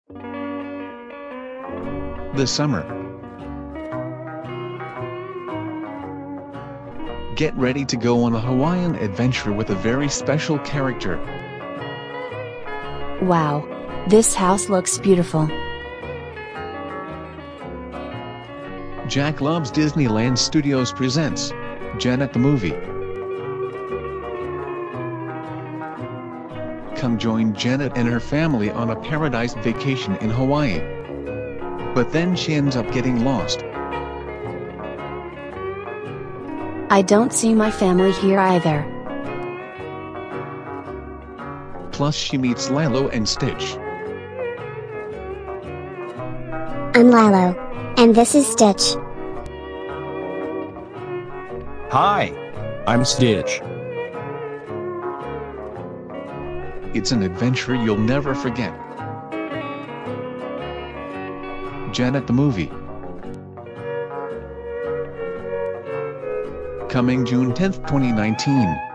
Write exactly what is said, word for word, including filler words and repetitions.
The summer. Get ready to go on a Hawaiian adventure with a very special character. Wow! This house looks beautiful. Jack Loves Disneyland Studios presents Janet the Movie. Come join Janet and her family on a paradise vacation in Hawaii. But then she ends up getting lost. I don't see my family here either. Plus she meets Lilo and Stitch. I'm Lilo. And this is Stitch. Hi, I'm Stitch. It's an adventure you'll never forget. Janet the Movie. Coming June tenth, twenty nineteen.